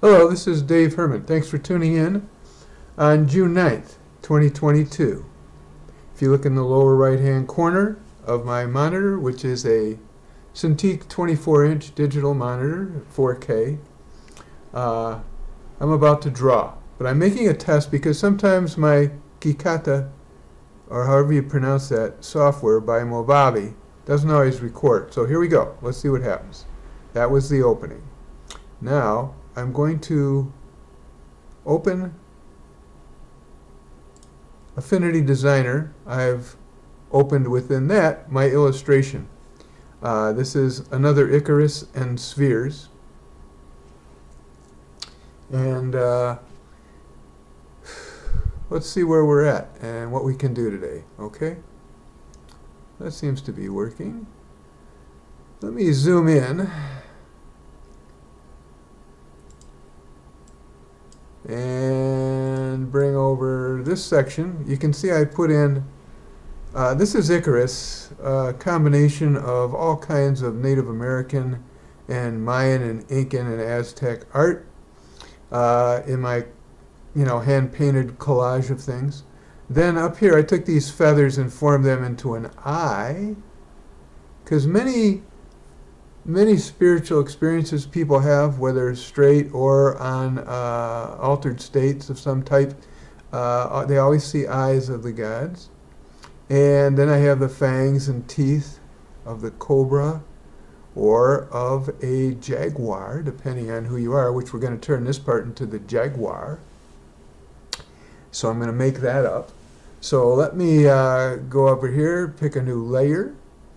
Hello, this is Dave Herman. Thanks for tuning in on June 9th, 2022. If you look in the lower right-hand corner of my monitor, which is a Cintiq 24-inch digital monitor, 4K, I'm about to draw. But I'm making a test because sometimes my Kikata, or however you pronounce that, software by Movavi doesn't always record. So here we go. Let's see what happens. That was the opening. Now, I'm going to open Affinity Designer. I've opened within that my illustration. This is another Icarus and spheres. And let's see where we're at and what we can do today. Okay? That seems to be working. Let me zoom in. And bring over this section. You can see I put in, this is Icarus, a combination of all kinds of Native American and Mayan and Incan and Aztec art in my, hand-painted collage of things. Then up here I took these feathers and formed them into an eye, because many spiritual experiences people have, whether straight or on altered states of some type, they always see eyes of the gods. And then I have the fangs and teeth of the cobra or of a jaguar, depending on who you are, which we're going to turn this part into the jaguar. So I'm going to make that up. So let me go over here, pick a new layer.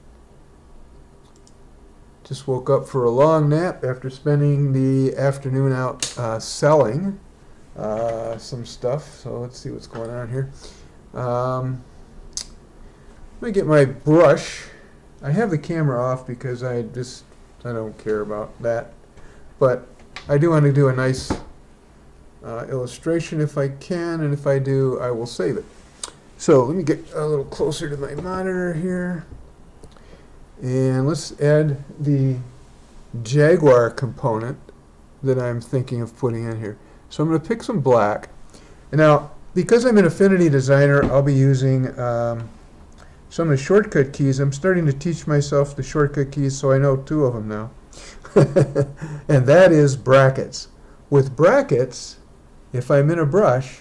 Just woke up for a long nap after spending the afternoon out selling some stuff. So let's see what's going on here. Let me get my brush. I have the camera off because I don't care about that. But I do want to do a nice illustration if I can, and if I do, I will save it. So let me get a little closer to my monitor here. And let's add the Jaguar component that I'm thinking of putting in here. So I'm going to pick some black. And now, because I'm an Affinity Designer, I'll be using some of the shortcut keys. I'm starting to teach myself the shortcut keys, so I know two of them now. And that is brackets. With brackets, if I'm in a brush,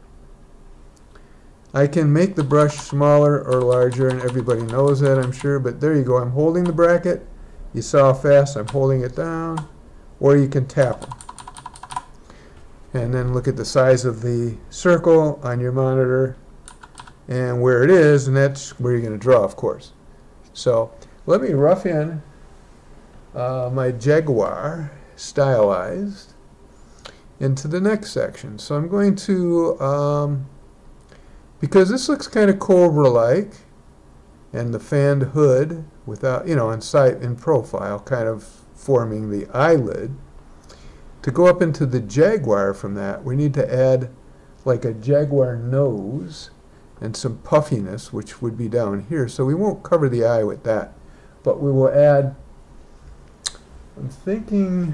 I can make the brush smaller or larger, and everybody knows that, I'm sure, but there you go. I'm holding the bracket. You saw how fast I'm holding it down, or you can tap them. And then look at the size of the circle on your monitor and where it is, and that's where you're going to draw, of course. So let me rough in my Jaguar stylized into the next section. So I'm going to because this looks kind of cobra-like, and the fanned hood without, in profile, kind of forming the eyelid. To go up into the jaguar from that, we need to add like a jaguar nose and some puffiness, which would be down here. So we won't cover the eye with that, but we will add, I'm thinking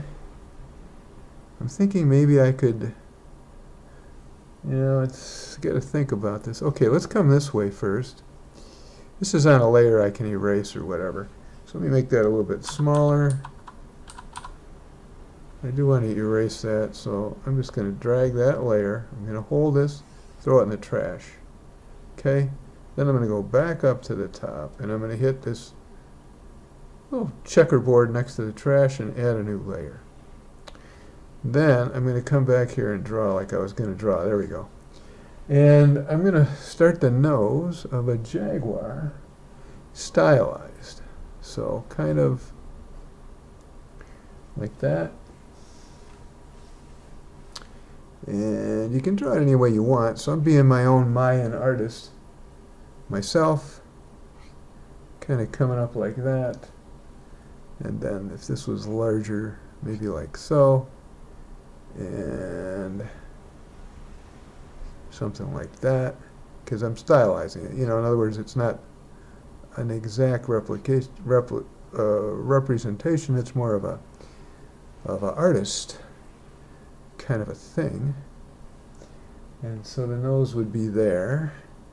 maybe I could, it's got to think about this. Okay, let's come this way first. This is on a layer I can erase or whatever. So let me make that a little bit smaller. I do want to erase that, so I'm just going to drag that layer. I'm going to hold this, throw it in the trash. Okay? Then I'm going to go back up to the top, and I'm going to hit this little checkerboard next to the trash and add a new layer. Then I'm going to come back here and draw like I was going to draw. There we go. And I'm going to start the nose of a jaguar stylized. So kind of like that. And you can draw it any way you want. So I'm being my own Mayan artist myself. Kind of coming up like that. And then if this was larger, maybe like so. And something like that, because I'm stylizing it. In other words, it's not an exact representation. It's more of a artist kind of a thing. And so the nose would be there.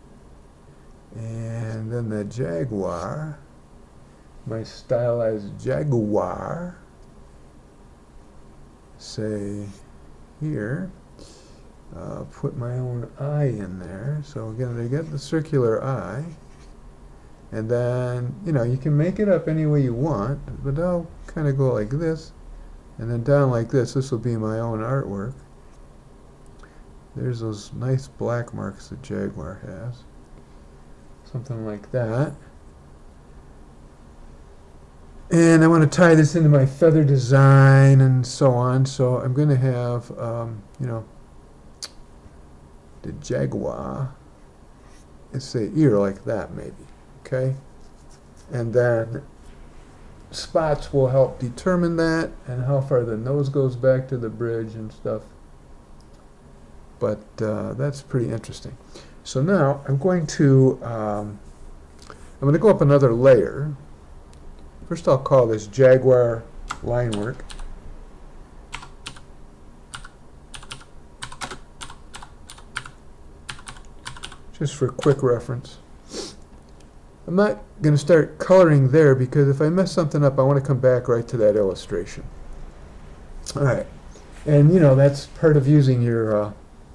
And then the Jaguar, my stylized Jaguar, say here, put my own eye in there. So again, they get the circular eye. And then, you know, you can make it up any way you want, but I'll kind of go like this, and then down like this. This will be my own artwork. There's those nice black marks that Jaguar has. Something like that. And I want to tie this into my feather design and so on. So I'm going to have, you know, the Jaguar, let's say ear like that maybe. Okay, and then spots will help determine that and how far the nose goes back to the bridge and stuff. But that's pretty interesting. So now I'm going to go up another layer. First, I'll call this Jaguar line work. Just for quick reference. I'm not going to start coloring there because if I mess something up, I want to come back right to that illustration. All right. And, you know, that's part of using your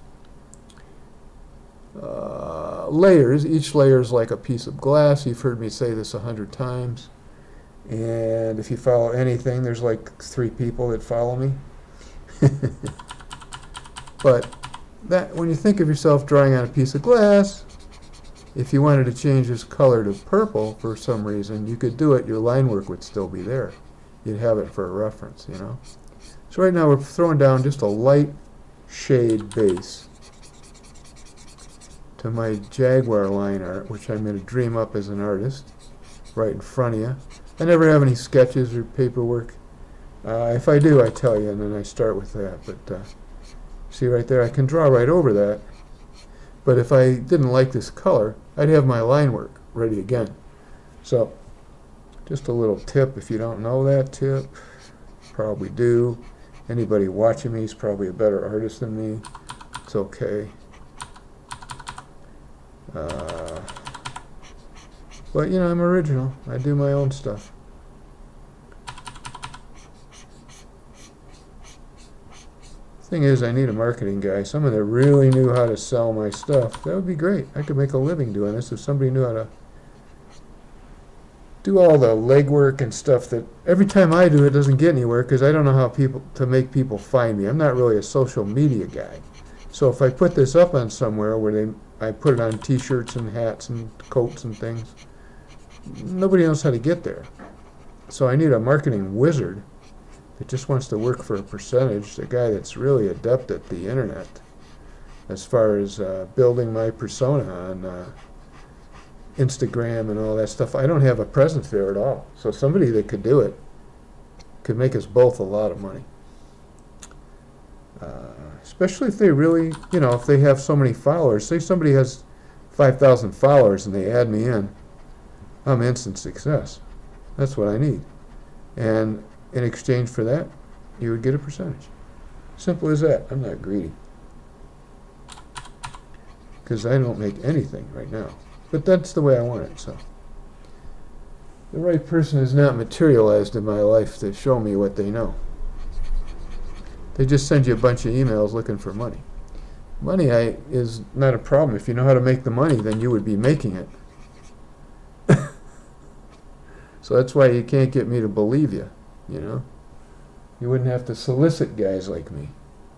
layers. Each layer is like a piece of glass. You've heard me say this 100 times. And if you follow anything, there's like 3 people that follow me. But that, when you think of yourself drawing on a piece of glass, if you wanted to change this color to purple for some reason, you could do it. Your line work would still be there. You'd have it for a reference, you know. So right now we're throwing down just a light shade base to my Jaguar line art, which I'm going to dream up as an artist right in front of you. I never have any sketches or paperwork. If I do, I tell you, and then I start with that. But see right there, I can draw right over that. But if I didn't like this color, I'd have my line work ready again. So, just a little tip, if you don't know that tip, probably do. Anybody watching me is probably a better artist than me. It's okay. But, you know, I'm original. I do my own stuff. Thing is, I need a marketing guy, someone that really knew how to sell my stuff. That would be great. I could make a living doing this if somebody knew how to do all the legwork and stuff that every time I do it doesn't get anywhere because I don't know how to make people find me. I'm not really a social media guy. So if I put this up on somewhere where I put it on t-shirts and hats and coats and things, nobody knows how to get there. So I need a marketing wizard that just wants to work for a percentage, the guy that's really adept at the internet as far as building my persona on Instagram and all that stuff. I don't have a presence there at all. So somebody that could do it could make us both a lot of money. Especially if they really, you know, if they have so many followers. Say somebody has 5,000 followers and they add me in, I'm instant success. That's what I need. And in exchange for that, you would get a percentage. Simple as that. I'm not greedy. Because I don't make anything right now. But that's the way I want it, so. The right person has not materialized in my life to show me what they know. They just send you a bunch of emails looking for money. Money is not a problem. If you know how to make the money, then you would be making it. So that's why you can't get me to believe you, you know. You wouldn't have to solicit guys like me.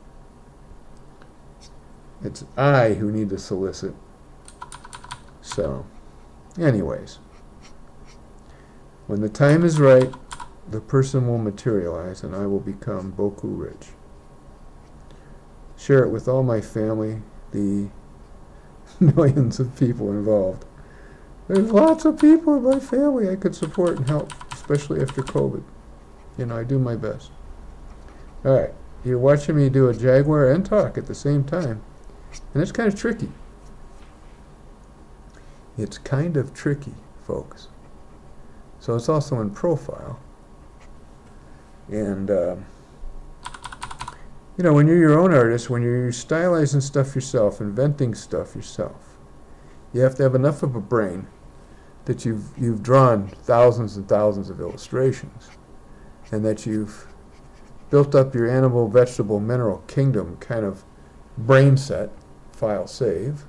It's I who need to solicit. So, anyways, when the time is right, the person will materialize and I will become beaucoup rich. Share it with all my family, the millions of people involved. There's lots of people in my family I could support and help, especially after COVID. You know, I do my best. All right, you're watching me do a Jaguar and talk at the same time, and it's kind of tricky. It's kind of tricky, folks. So it's also in profile. And, you you know, when you're your own artist, when you're stylizing stuff yourself, inventing stuff yourself, you have to have enough of a brain that you've drawn thousands and thousands of illustrations, and that you've built up your animal, vegetable, mineral kingdom kind of brain set. File save.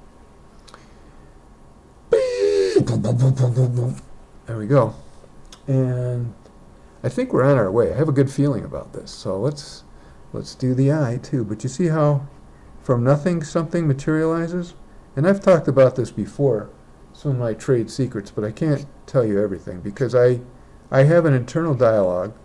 There we go. And I think we're on our way. I have a good feeling about this. So let's do the eye too. But you see how from nothing something materializes? And I've talked about this before, some of my trade secrets, but I can't tell you everything because I have an internal dialogue,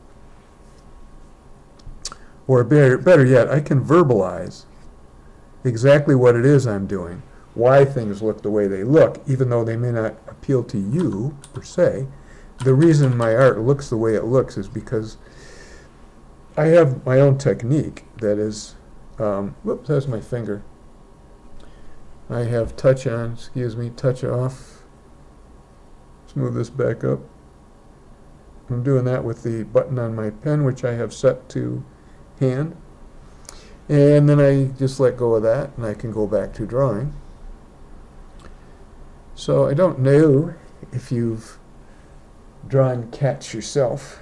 or better yet, I can verbalize exactly what it is I'm doing, why things look the way they look, even though they may not appeal to you, per se. The reason my art looks the way it looks is because I have my own technique that is, whoops, that's my finger. I have touch on, excuse me, touch off. Let's move this back up. I'm doing that with the button on my pen, which I have set to hand. And then I just let go of that, and I can go back to drawing. So I don't know if you've drawn cats yourself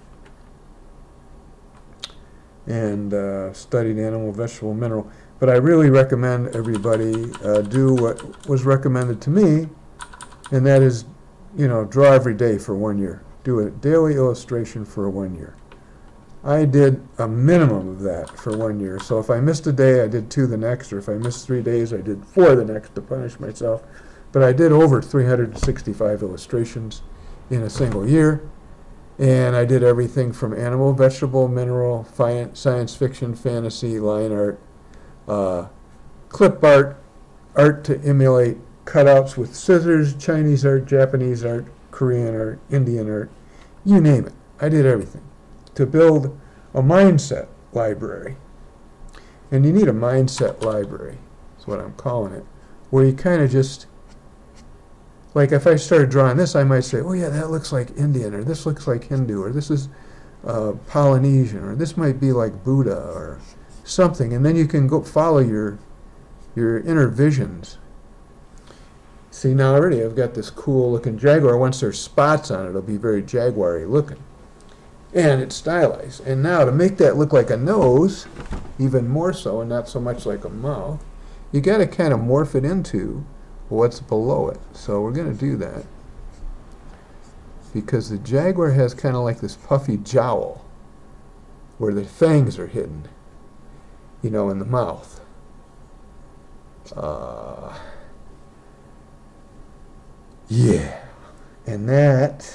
and studied animal, vegetable, mineral, but I really recommend everybody do what was recommended to me, and that is, you know, draw every day for 1 year. Do a daily illustration for 1 year. I did a minimum of that for 1 year. So if I missed a day, I did 2 the next, or if I missed 3 days, I did 4 the next to punish myself. But I did over 365 illustrations in a single year. And I did everything from animal, vegetable, mineral, science fiction, fantasy, line art, clip art, art to emulate cutouts with scissors, Chinese art, Japanese art, Korean art, Indian art, you name it. I did everything to build a mindset library. And you need a mindset library, is what I'm calling it, where you kind of just, like if I started drawing this, I might say, oh yeah, that looks like Indian, or this looks like Hindu, or this is Polynesian, or this might be like Buddha, or something, and then you can go follow your inner visions. See, now already I've got this cool looking Jaguar. Once there's spots on it, it'll be very Jaguar-y looking. And it's stylized. And now to make that look like a nose, even more so, and not so much like a mouth, you got to kind of morph it into what's below it. So we're going to do that, because the Jaguar has kind of like this puffy jowl where the fangs are hidden, you know, in the mouth. Yeah. And that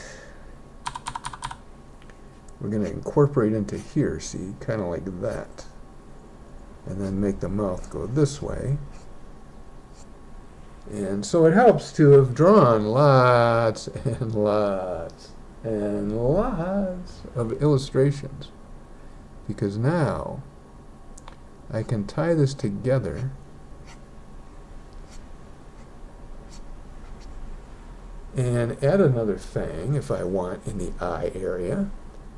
we're going to incorporate into here, see, kind of like that. And then make the mouth go this way. And so it helps to have drawn lots and lots and lots of illustrations, because now I can tie this together and add another fang if I want in the eye area,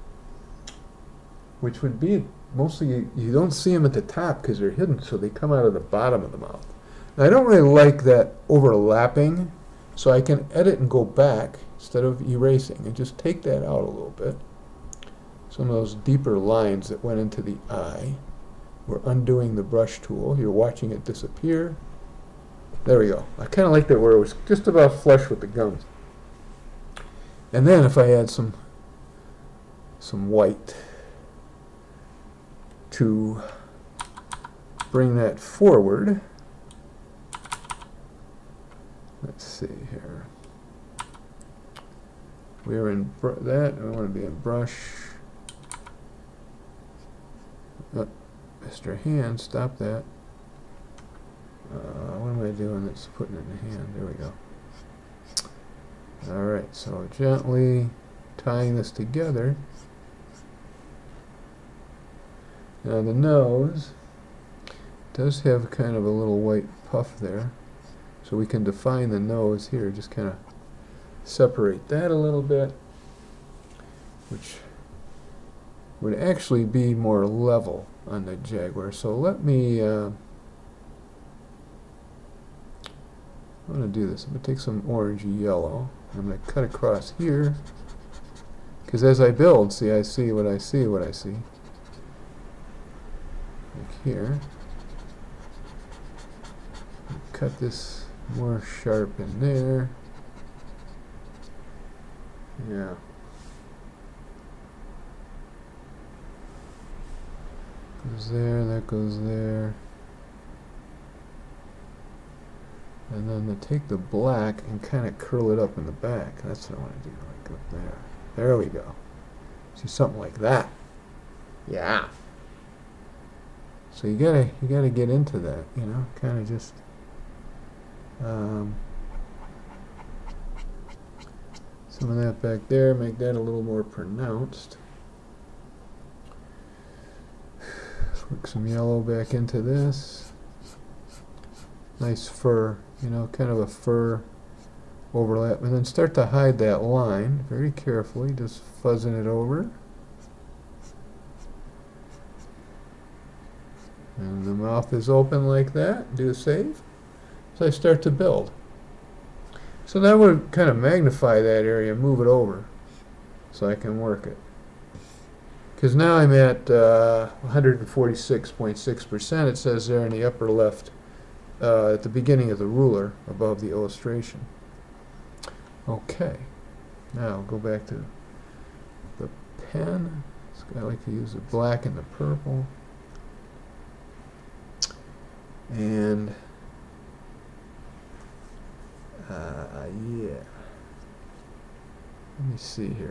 which would be mostly, you don't see them at the top because they're hidden, so they come out of the bottom of the mouth. Now, I don't really like that overlapping, so I can edit and go back instead of erasing and just take that out a little bit. Some of those deeper lines that went into the eye. We're undoing the brush tool. You're watching it disappear. There we go. I kind of like that where it was just about flush with the gums. And then if I add some white to bring that forward. Let's see here. We're in that. I want to be in brush. Mr. Hand, stop that. What am I doing that's putting it in the hand? There we go. Alright, so gently tying this together. Now the nose does have kind of a little white puff there, so we can define the nose here, just kind of separate that a little bit, which would actually be more level on the Jaguar. So let me, I'm going to do this. I'm going to take some orangey yellow. I'm going to cut across here. Because as I build, see, I see what I see, what I see. Like here. Cut this more sharp in there. Yeah. Goes there, that goes there. And then to take the black and kind of curl it up in the back. That's what I want to do, like up there. There we go. See, something like that. Yeah. So you gotta get into that, you know, kind of just some of that back there, make that a little more pronounced. Work some yellow back into this. Nice fur, you know, kind of a fur overlap. And then start to hide that line very carefully, just fuzzing it over. And the mouth is open like that. Do a save. So I start to build. So that would kind of magnify that area, move it over, so I can work it. Because now I'm at 146.6%. It says there in the upper left, at the beginning of the ruler, above the illustration. Okay. Now I'll go back to the pen. I like to use the black and the purple. And yeah. Let me see here.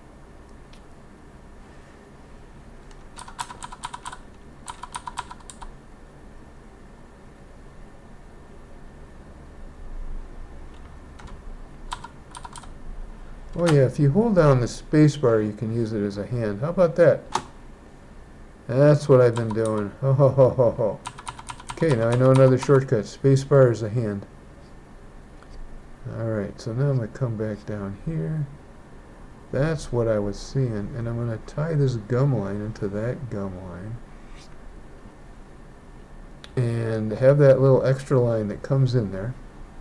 Oh yeah, if you hold down the space bar, you can use it as a hand. How about that? That's what I've been doing. Ho ho ho ho ho. Okay, now I know another shortcut. Space bar is a hand. Alright, so now I'm going to come back down here. That's what I was seeing. And I'm going to tie this gum line into that gum line. And have that little extra line that comes in there.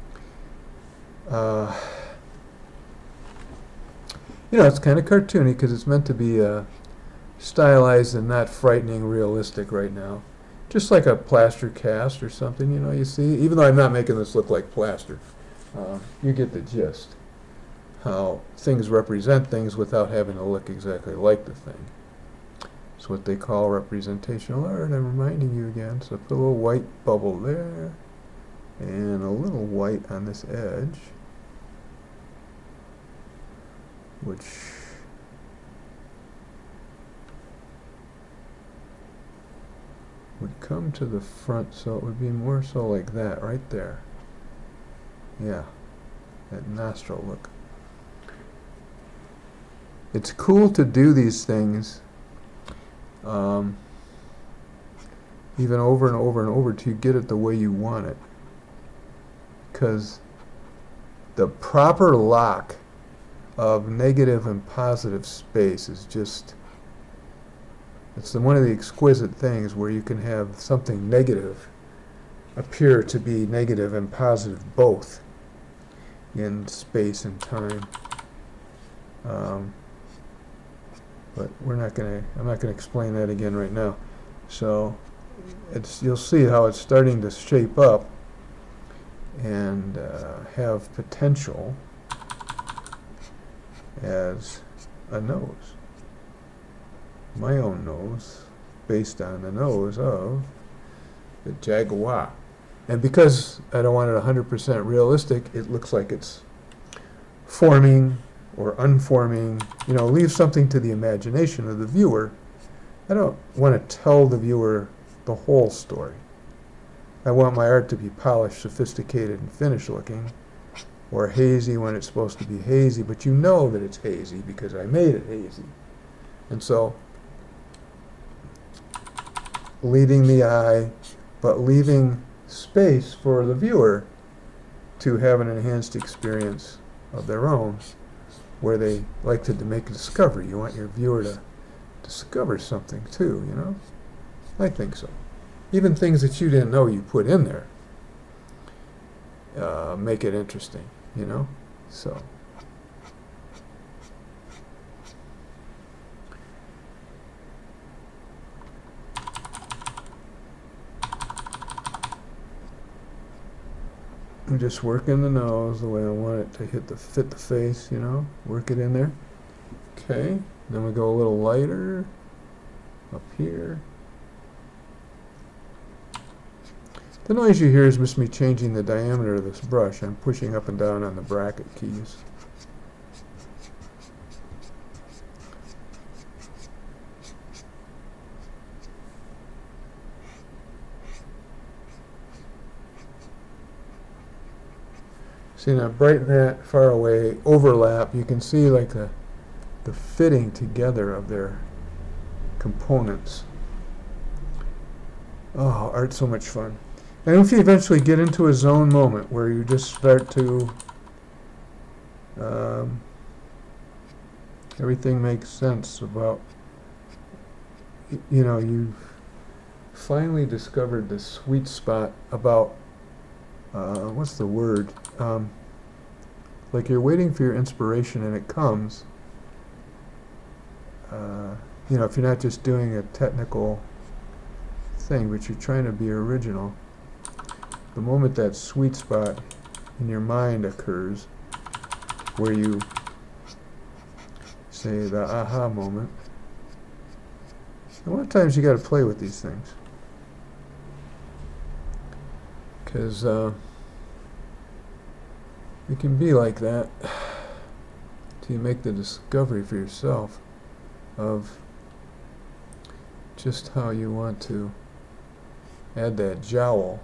You know, it's kind of cartoony because it's meant to be stylized and not frightening realistic right now. Just like a plaster cast or something, you know, you see. Even though I'm not making this look like plaster. You get the gist. How things represent things without having to look exactly like the thing. It's what they call representational art. I'm reminding you again. So put a little white bubble there. And a little white on this edge. Which would come to the front, so it would be more so like that, right there. Yeah, that nostril look. It's cool to do these things even over and over and over till you get it the way you want it. Because the proper lock of negative and positive space is just, it's one of the exquisite things where you can have something negative appear to be negative and positive both in space and time. But I'm not going to explain that again right now. So you'll see how it's starting to shape up and have potential as a nose. My own nose, based on the nose of the Jaguar. And because I don't want it 100% realistic, it looks like it's forming or unforming, you know, leave something to the imagination of the viewer. I don't want to tell the viewer the whole story. I want my art to be polished, sophisticated, and finished looking, or hazy when it's supposed to be hazy, but you know that it's hazy because I made it hazy. And so, leading the eye, but leaving space for the viewer to have an enhanced experience of their own, where they like to make a discovery. You want your viewer to discover something too, you know? I think so. Even things that you didn't know you put in there make it interesting, you know? So. I'm just working the nose the way I want it to fit the face, you know? Work it in there. Okay, then we go a little lighter up here. The noise you hear is just me changing the diameter of this brush. I'm pushing up and down on the bracket keys. See, now brighten that far away overlap. You can see like the fitting together of their components. Oh, art's so much fun. And if you eventually get into a zone moment where you just start to, everything makes sense about, you know, you've finally discovered the sweet spot about, what's the word? Like you're waiting for your inspiration and it comes. You know, if you're not just doing a technical thing, but you're trying to be original, the moment that sweet spot in your mind occurs, where you say the aha moment, a lot of times you got to play with these things, because it can be like that till you make the discovery for yourself of just how you want to add that jowl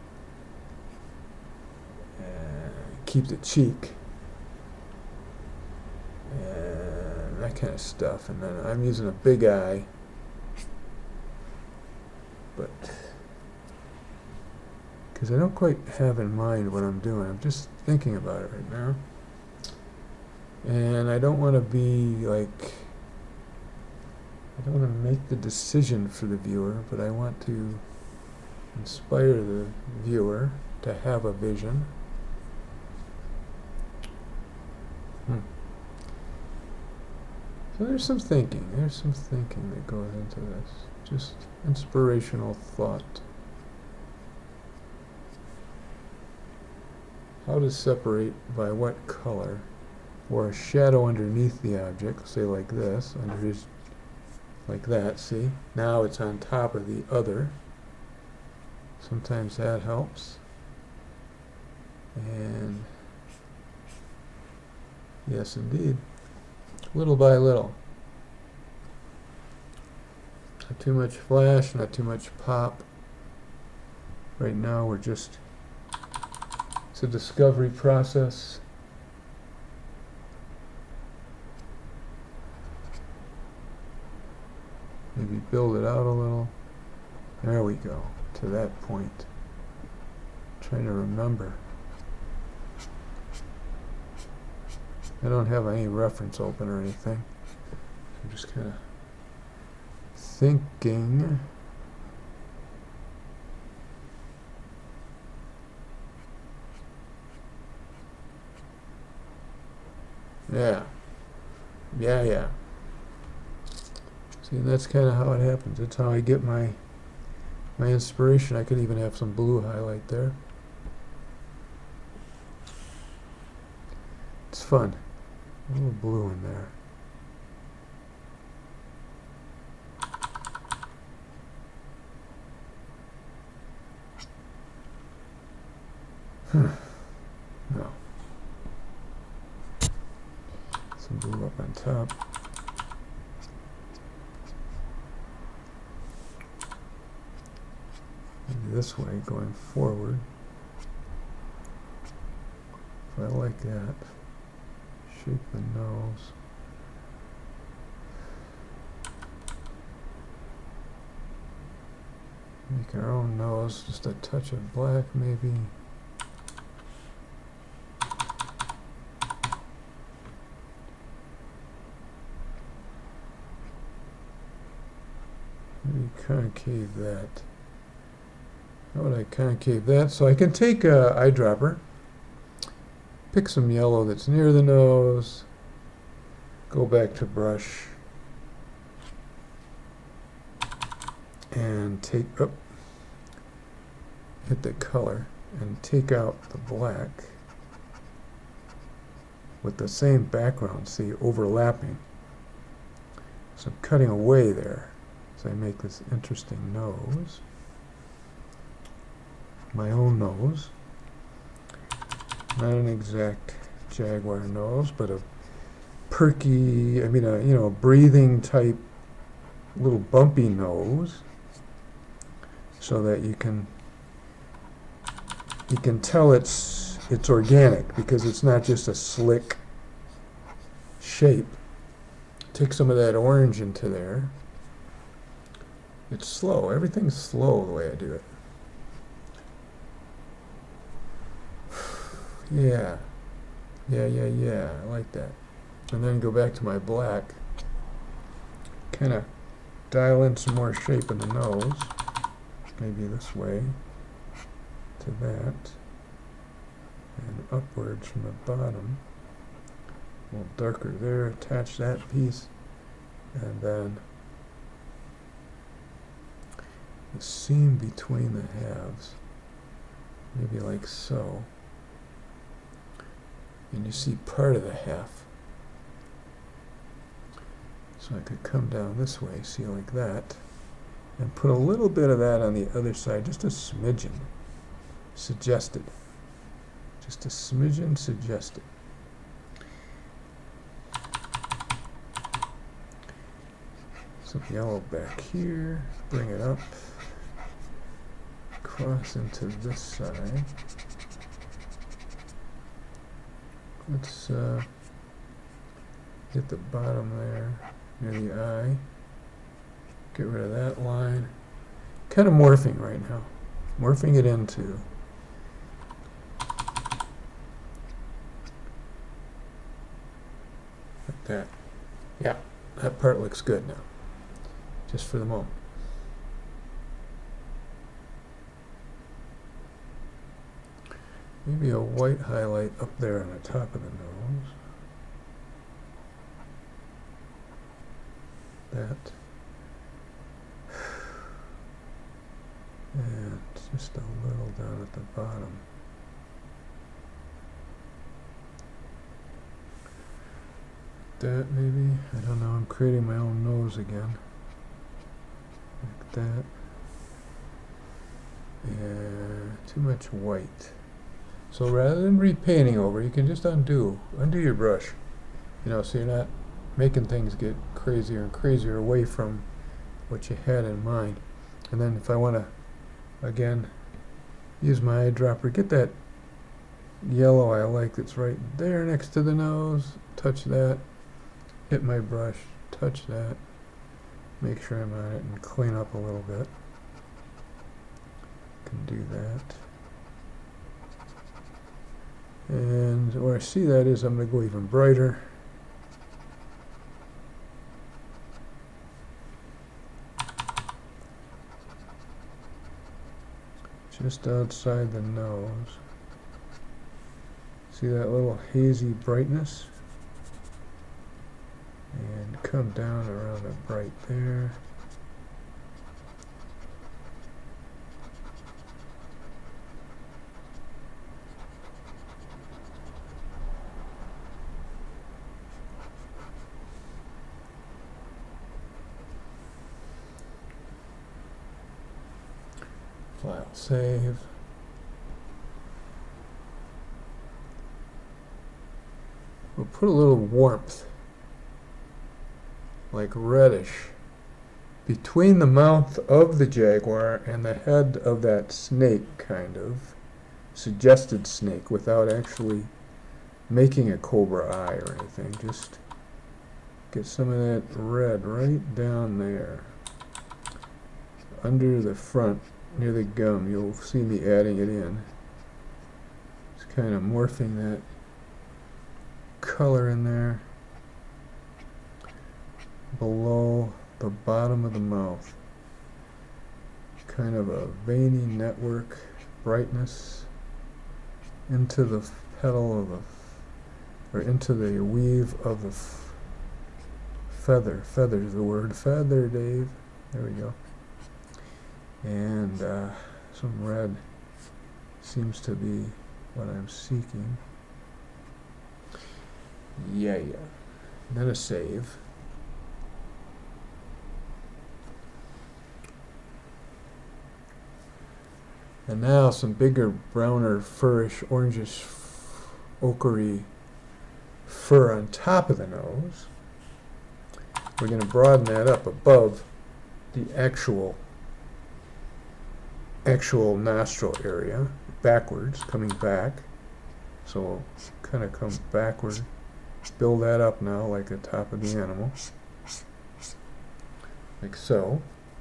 and keep the cheek and that kind of stuff. And then I'm using a big eye, but because I don't quite have in mind what I'm doing. I'm just thinking about it right now. And I don't want to be like, I don't want to make the decision for the viewer, but I want to inspire the viewer to have a vision. So there's some thinking that goes into this. Just inspirational thought. How to separate by what color or a shadow underneath the object, say like this, under his, like that, see? Now it's on top of the other. Sometimes that helps. And yes, indeed. Little by little. Not too much flash, not too much pop. Right now we're just, it's a discovery process. Maybe build it out a little. There we go, to that point. Trying to remember. I don't have any reference open or anything. I'm just kind of thinking. Yeah. See, that's kind of how it happens. That's how I get my inspiration. I could even have some blue highlight there. It's fun. A little blue in there. No. Some blue up on top. Maybe this way going forward. If I like that. Shape the nose. Make our own nose, just a touch of black maybe. concave that? How would I concave that? So I can take a eyedropper, pick some yellow that's near the nose, go back to brush, and take up, hit the color, and take out the black with the same background, see, overlapping. So I'm cutting away there. So I make this interesting nose, my own nose, not an exact Jaguar nose, but a perky, I mean, a breathing type, little bumpy nose, so that you can tell it's organic, because it's not just a slick shape. Take some of that orange into there. It's slow. Everything's slow the way I do it. Yeah. I like that. And then go back to my black. Kind of dial in some more shape in the nose. Maybe this way to that. And upwards from the bottom. A little darker there. Attach that piece. And then the seam between the halves. Maybe like so. And you see part of the half. So I could come down this way, see, like that, and put a little bit of that on the other side, just a smidgen suggested. Just a smidgen suggested. Some yellow back here, bring it up, cross into this side. Let's hit the bottom there, near the eye. Get rid of that line. Kind of morphing right now. Morphing it into. Like that. Yeah, that part looks good now. Just for the moment. Maybe a white highlight up there on the top of the nose. That. And just a little down at the bottom. That maybe. I don't know. I'm creating my own nose again. Like that. And too much white. So rather than repainting over, you can just undo your brush, so you're not making things get crazier and crazier away from what you had in mind. And then if I want to, again, use my eyedropper, get that yellow I like that's right there next to the nose, touch that, hit my brush, touch that, make sure I'm on it, and clean up a little bit. Can do that. And where I see that is, I'm going to go even brighter. Just outside the nose. See that little hazy brightness? And come down around the bright there. File save. We'll put a little warmth, like reddish, between the mouth of the Jaguar and the head of that snake, kind of suggested snake, without actually making a cobra eye or anything. Just get some of that red right down there, under the front, near the gum. You'll see me adding it in. Just kind of morphing that color in there below the bottom of the mouth. kind of a veiny network brightness into the petal of the, or into the weave of the feather. Feather's the word. Feather, Dave. There we go. And some red seems to be what I'm seeking. Yeah. Then a save. And now some bigger, browner, furish, orangish, ochery fur on top of the nose. We're going to broaden that up above the actual nostril area, backwards, coming back. So we'll kind of come backward, build that up now like the top of the animal, like so.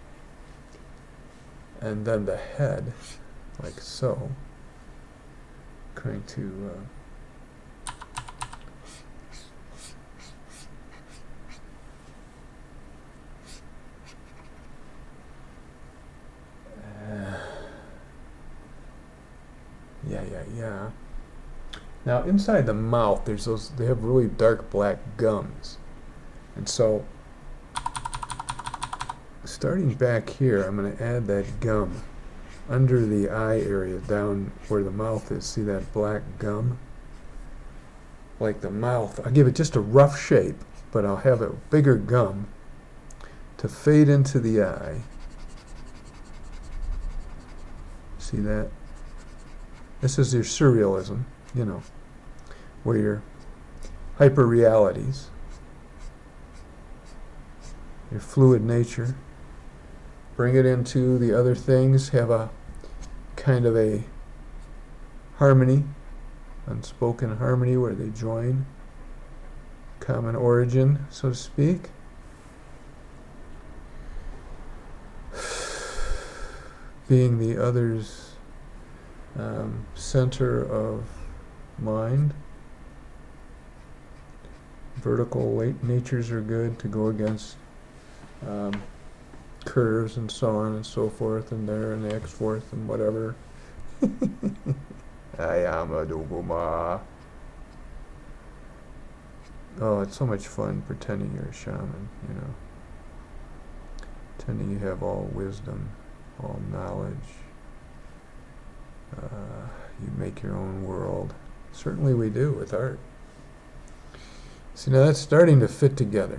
And then the head, like so. Going to yeah. Now inside the mouth, there's those. They have really dark black gums, and so starting back here, I'm going to add that gum under the eye area, down where the mouth is. See that black gum? Like the mouth. I'll give it just a rough shape, but I'll have a bigger gum to fade into the eye. See that? This is your surrealism, you know, where your hyper realities, your fluid nature, bring it into the other things, have a kind of a harmony, unspoken harmony where they join, common origin, so to speak. Being the other's center of mind. Vertical natures are good to go against curves and so on and so forth, and there and X forth and whatever. I am a doguma. Oh, it's so much fun pretending you're a shaman, you know. Pretending you have all wisdom, all knowledge. You make your own world. Certainly we do with art. See, now that's starting to fit together.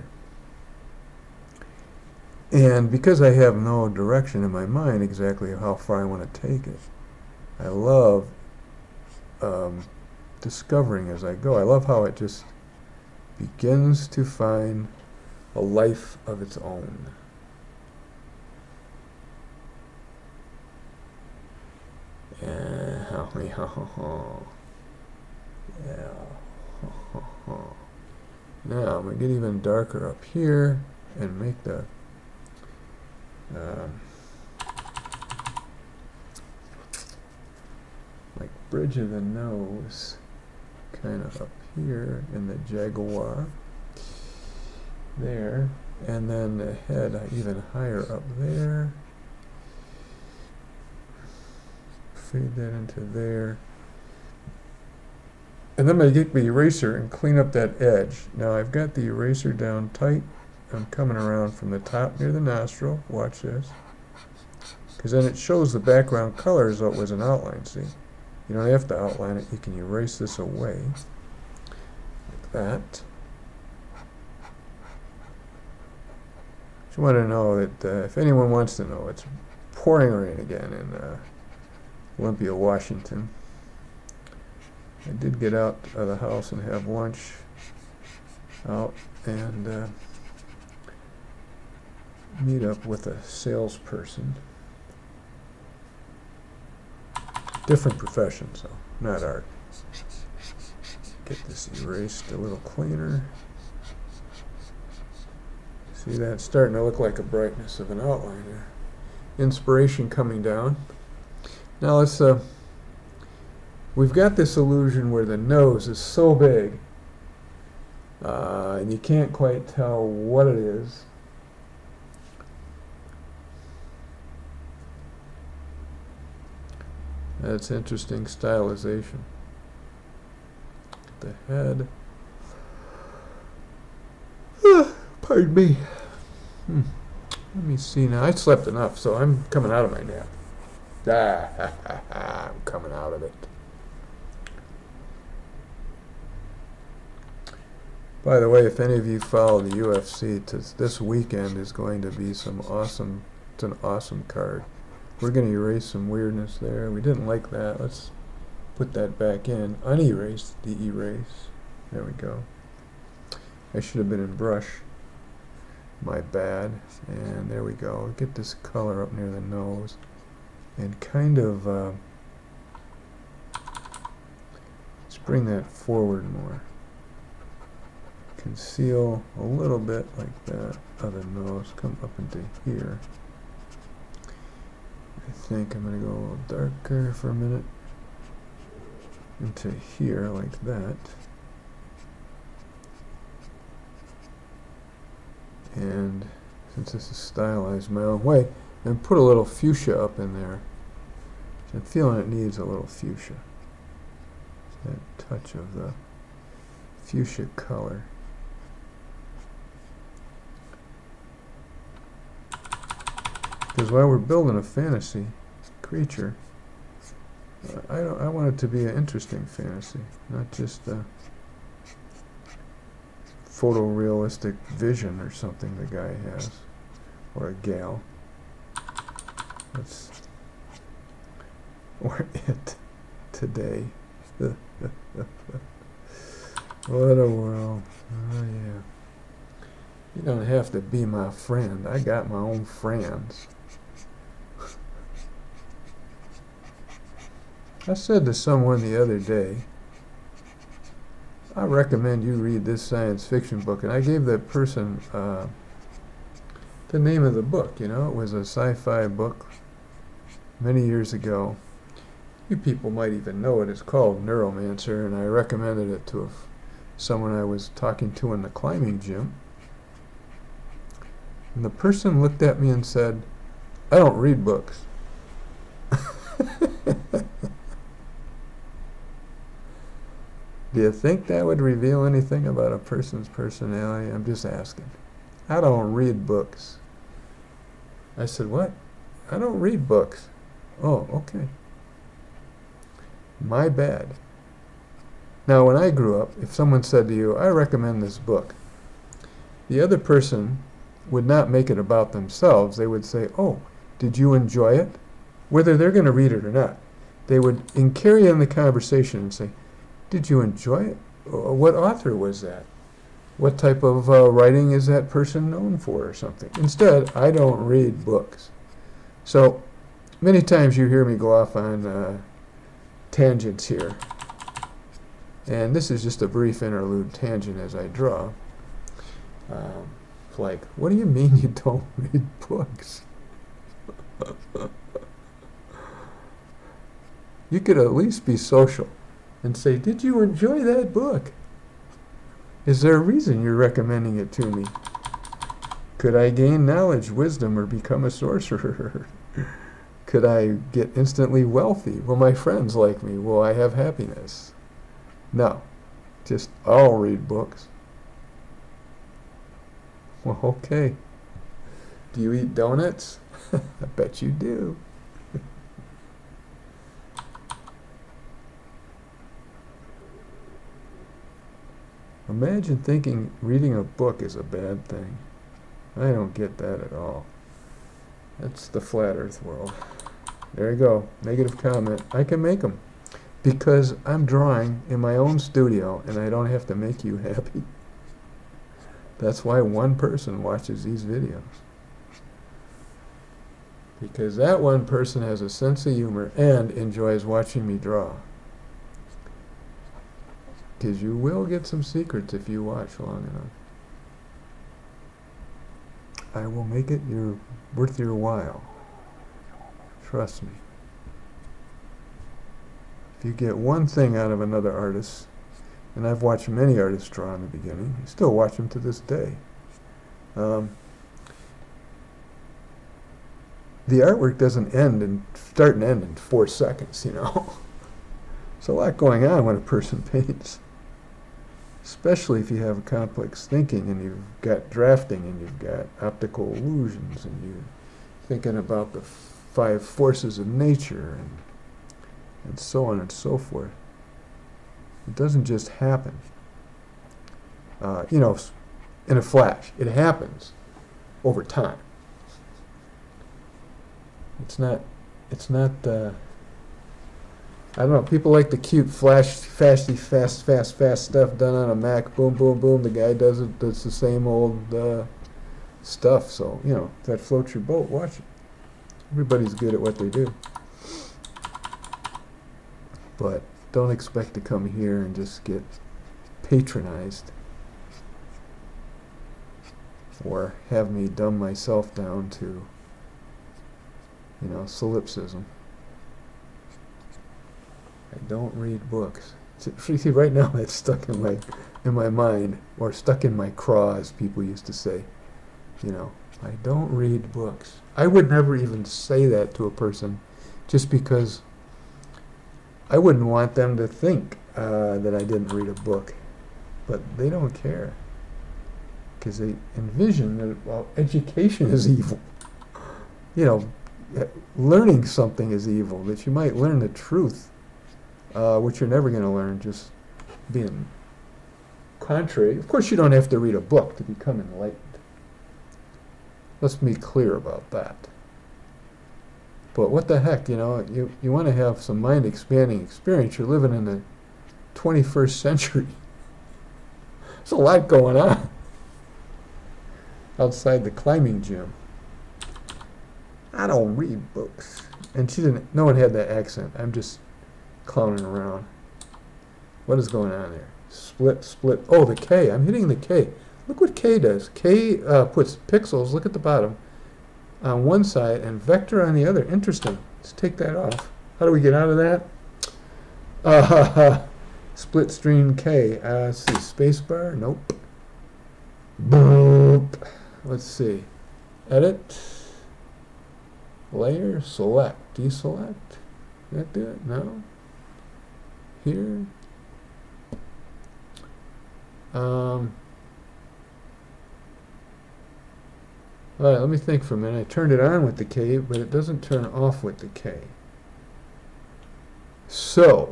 And because I have no direction in my mind exactly how far I want to take it, I love discovering as I go. I love how it just begins to find a life of its own. Yeah. Now I'm going to get even darker up here and make the like bridge of the nose kind of up here in the Jaguar there, and then the head even higher up there. Fade that into there. And then I'm going to get the eraser and clean up that edge. Now I've got the eraser down tight. I'm coming around from the top near the nostril. Watch this. Because then it shows the background color as though it was an outline, see? You don't have to outline it. You can erase this away. Like that. Just want to know that if anyone wants to know, it's pouring rain again in Olympia, Washington. I did get out of the house and have lunch out and meet up with a salesperson. Different profession, so not art. Get this erased a little cleaner. See that? It's starting to look like a brightness of an outline there. Inspiration coming down. Now let's, we've got this illusion where the nose is so big and you can't quite tell what it is. That's interesting stylization. The head. Pardon me. Let me see now. I slept enough, so I'm coming out of my nap. I'm coming out of it. By the way, if any of you follow the UFC, this weekend is going to be some awesome. It's an awesome card. We're going to erase some weirdness there. We didn't like that. Let's put that back in. Unerase the erase. There we go. I should have been in brush. My bad. And there we go. Get this color up near the nose. And kind of let's bring that forward more. Conceal a little bit like that of the nose. Come up into here. I think I'm going to go a little darker for a minute. Into here like that. And since this is stylized my own way, and put a little fuchsia up in there. I'm feeling it needs a little fuchsia. That touch of the fuchsia color. Because while we're building a fantasy creature, I want it to be an interesting fantasy, not just a photorealistic vision or something the guy has, or a gal. That's or it today. What a world. Oh yeah. You don't have to be my friend. I got my own friends. I said to someone the other day, I recommend you read this science fiction book, and I gave that person the name of the book. You know, it was a sci-fi book many years ago. You people might even know it. It's called Neuromancer, and I recommended it to someone I was talking to in the climbing gym. And the person looked at me and said, I don't read books. Do you think that would reveal anything about a person's personality? I'm just asking. I don't read books. I said, what? I don't read books. Oh, okay. My bad. Now, when I grew up, if someone said to you, I recommend this book, the other person would not make it about themselves. They would say, oh, did you enjoy it? Whether they're going to read it or not. They would carry on the conversation and say, did you enjoy it? What author was that? What type of writing is that person known for or something? Instead, I don't read books. So, many times you hear me go off on tangents here. And this is just a brief interlude tangent as I draw. Like, what do you mean you don't read books? You could at least be social and say, did you enjoy that book? Is there a reason you're recommending it to me? Could I gain knowledge, wisdom, or become a sorcerer? Could I get instantly wealthy? Will my friends like me? Will I have happiness? No. Just, I'll read books. Well, okay. Do you eat donuts? I bet you do. Imagine thinking reading a book is a bad thing. I don't get that at all. That's the flat earth world. There you go. Negative comment. I can make them. Because I'm drawing in my own studio and I don't have to make you happy. That's why one person watches these videos. Because that one person has a sense of humor and enjoys watching me draw. Because you will get some secrets if you watch long enough. I will make it worth your while. Trust me. If you get one thing out of another artist, and I've watched many artists draw in the beginning, I still watch them to this day. the artwork doesn't start and end in 4 seconds, you know. There's a lot going on when a person paints, especially if you have complex thinking and you've got drafting and you've got optical illusions and you're thinking about the 5 forces of nature and so on and so forth. It doesn't just happen, you know, in a flash. It happens over time. It's not, I don't know, people like the cute fast stuff done on a Mac, boom, boom, boom, the guy does the same old stuff, so, you know, if that floats your boat, watch it. Everybody's good at what they do. But don't expect to come here and just get patronized or have me dumb myself down to, you know, solipsism. I don't read books. See, right now that's stuck in my mind, or stuck in my craw, as people used to say. You know, I don't read books. I would never even say that to a person, just because I wouldn't want them to think that I didn't read a book. But they don't care, because they envision that, well, education is evil. You know, learning something is evil, that you might learn the truth, which you're never going to learn just being contrary. Of course, you don't have to read a book to become enlightened. Let's be clear about that. But what the heck, you know, you want to have some mind-expanding experience. You're living in the 21st century. There's a lot going on outside the climbing gym. I don't read books. And she didn't, no one had that accent. I'm just clowning around. What is going on there? Split. Oh, the K. I'm hitting the K. Look what K does. K puts pixels, look at the bottom, on one side and vector on the other. Interesting. Let's take that off. How do we get out of that? Split screen K. Let's see. Spacebar? Nope. Boop. Let's see. Edit. Layer. Select. Deselect. That do it? No. Here. Alright, let me think for a minute. I turned it on with the K, but it doesn't turn off with the K. So,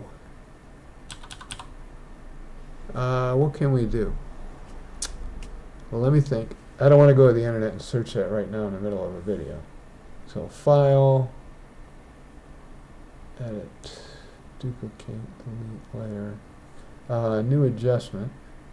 what can we do? Well, let me think. I don't want to go to the internet and search that right now in the middle of a video. So, File, Edit, Duplicate, Delete Layer, New Adjustment.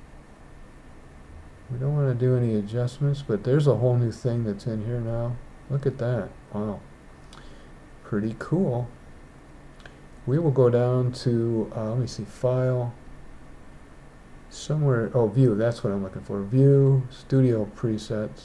We don't want to do any adjustments, but there's a whole new thing that's in here now. Look at that. Wow. Pretty cool. We will go down to, let me see, File, somewhere, oh, View, that's what I'm looking for. View, Studio Presets,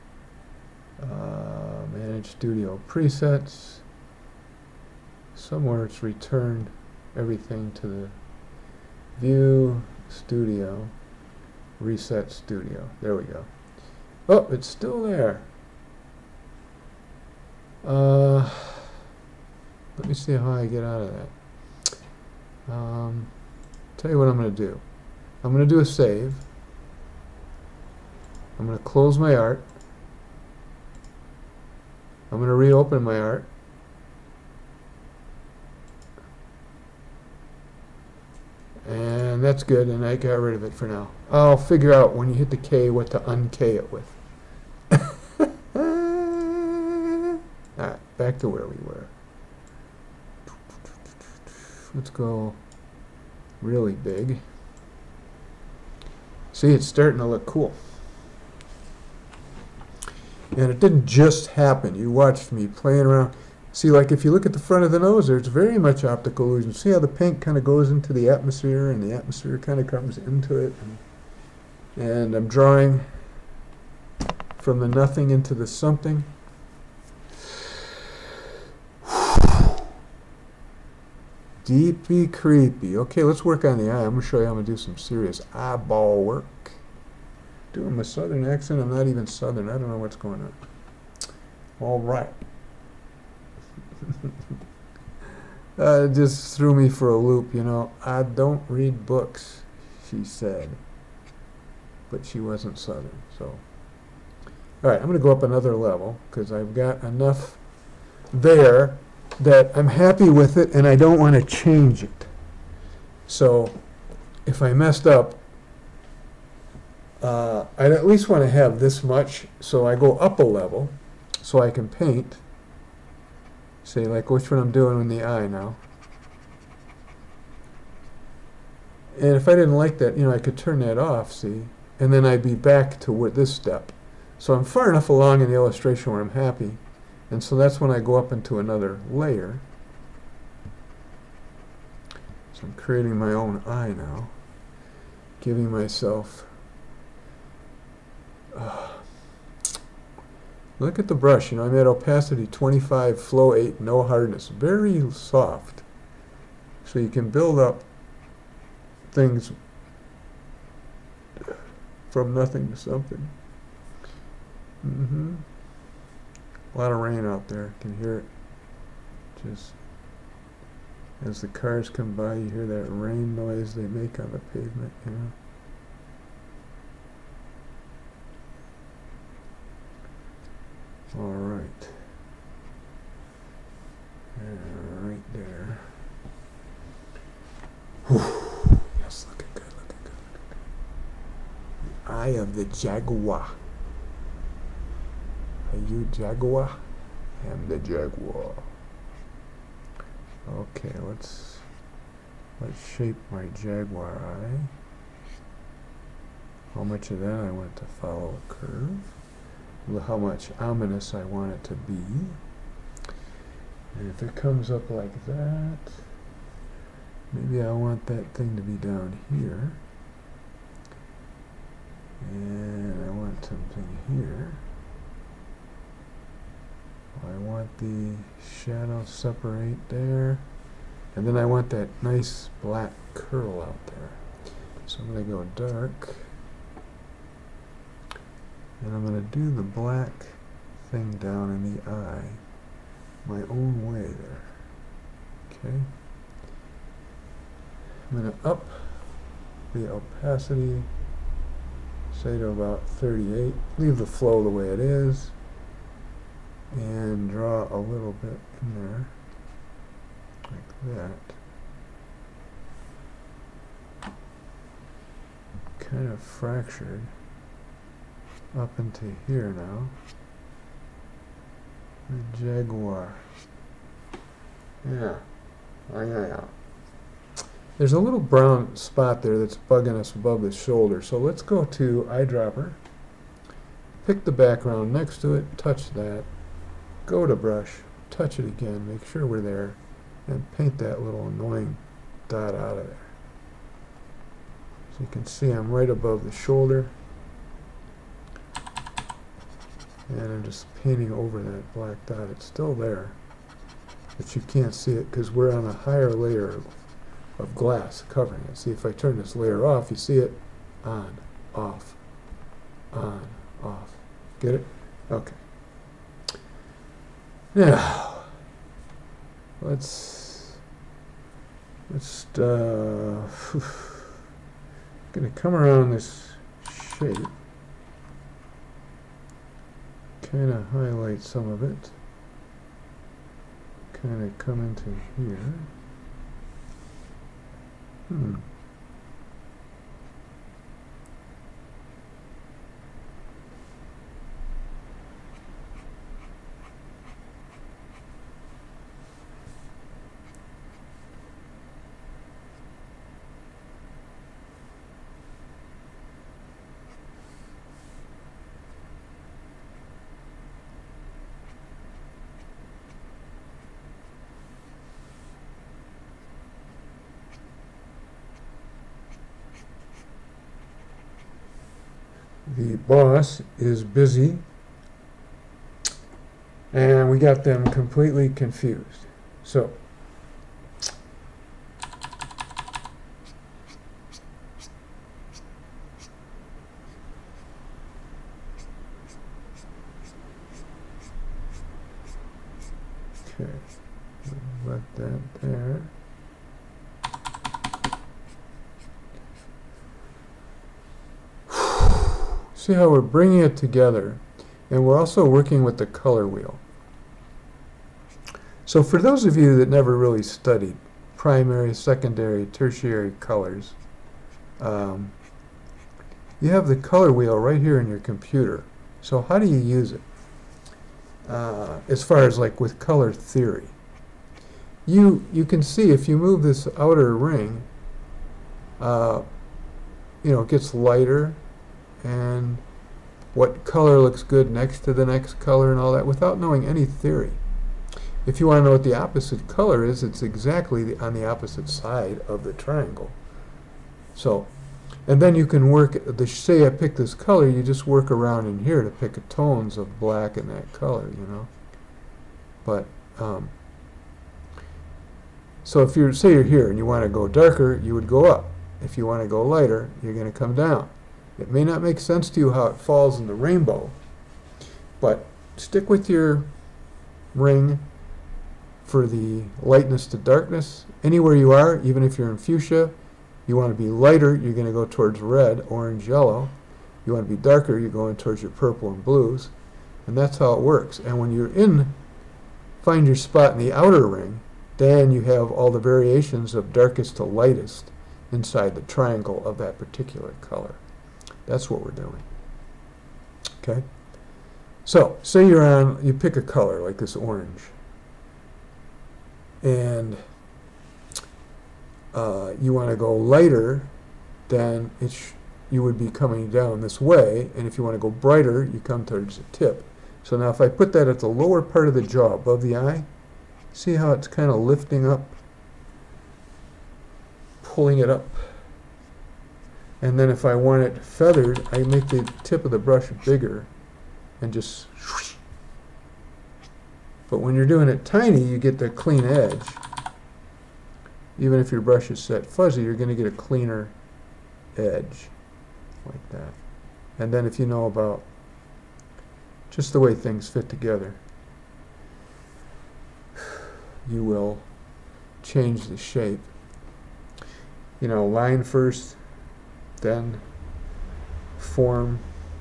Manage Studio Presets. Somewhere it's returned everything to the View, Studio. Reset Studio. There we go. Oh, it's still there. Let me see how I get out of that. Tell you what I'm going to do. I'm going to do a save. I'm going to close my art. I'm going to reopen my art. And that's good, and I got rid of it for now. I'll figure out when you hit the K what to un-K it with. Alright, back to where we were. Let's go really big. See, it's starting to look cool. And it didn't just happen. You watched me playing around. See, like if you look at the front of the nose, there's very much optical illusion. See how the paint kind of goes into the atmosphere, and the atmosphere kind of comes into it. And I'm drawing from the nothing into the something. Deepy creepy. Okay, let's work on the eye. I'm going to show you how I'm going to do some serious eyeball work. Doing my southern accent. I'm not even southern. I don't know what's going on. All right. It just threw me for a loop, you know. I don't read books, she said. But she wasn't Southern, so. All right, I'm going to go up another level because I've got enough there that I'm happy with it and I don't want to change it. So if I messed up, I'd at least want to have this much, so I go up a level so I can paint. Say, like which one I'm doing in the eye now. And if I didn't like that, you know, I could turn that off, see? And then I'd be back to this step. So I'm far enough along in the illustration where I'm happy. And so that's when I go up into another layer. So I'm creating my own eye now. Giving myself... look at the brush, you know, I'm at opacity 25, flow 8, no hardness. Very soft. So you can build up things from nothing to something. A lot of rain out there. You can hear it. Just as the cars come by, you hear that rain noise they make on the pavement, you know. All right. Right there. Whew. Yes, looking good, looking good, looking good. The eye of the Jaguar. Are you Jaguar? I am the Jaguar. Okay, let's shape my Jaguar eye. How much of that I want to follow a curve. How much ominous I want it to be. And if it comes up like that, maybe I want that thing to be down here. And I want something here. I want the shadow separate there. And then I want that nice black curl out there. So I'm going to go dark. And I'm going to do the black thing down in the eye my own way there. Okay. I'm going to up the opacity, say to about 38. Leave the flow the way it is. And draw a little bit in there, like that. Kind of fractured up into here now. The Jaguar. Yeah. Oh, yeah. There's a little brown spot there that's bugging us above the shoulder. So let's go to eyedropper. Pick the background next to it, touch that. Go to brush, touch it again, make sure we're there, and paint that little annoying dot out of there. So you can see I'm right above the shoulder. And I'm just painting over that black dot. It's still there, but you can't see it because we're on a higher layer of glass covering it. See, if I turn this layer off, you see it on, off, on, off. Get it? Okay. Now, let's gonna come around this shape, kind of highlight some of it, kind of come into here. The boss is busy, and we got them completely confused. So, okay, Let that there. See how we're bringing it together, and we're also working with the color wheel. So for those of you that never really studied primary, secondary, tertiary colors, you have the color wheel right here in your computer. So how do you use it? As far as like with color theory, you can see if you move this outer ring, it gets lighter, and what color looks good next to the next color and all that without knowing any theory. If you want to know what the opposite color is, it's exactly on the opposite side of the triangle. So, and then you can work, say I pick this color, you just work around in here to pick tones of black in that color, But, so if say you're here and you want to go darker, you would go up. If you want to go lighter, you're going to come down. It may not make sense to you how it falls in the rainbow, but stick with your ring for the lightness to darkness. Anywhere you are, even if you're in fuchsia, you want to be lighter, you're going to go towards red, orange, yellow. You want to be darker, you're going towards your purple and blues. And that's how it works. And when you're find your spot in the outer ring, then you have all the variations of darkest to lightest inside the triangle of that particular color. That's what we're doing. Okay? So, say you pick a color like this orange. And you want to go lighter, then you would be coming down this way. And if you want to go brighter, you come towards the tip. So now if I put that at the lower part of the jaw, above the eye, see how it's kind of lifting up, pulling it up. And then if I want it feathered, I make the tip of the brush bigger and just whoosh. But when you're doing it tiny, you get the clean edge. Even if your brush is set fuzzy, you're going to get a cleaner edge like that. And then if you know about just the way things fit together, you will change the shape. Line first, then form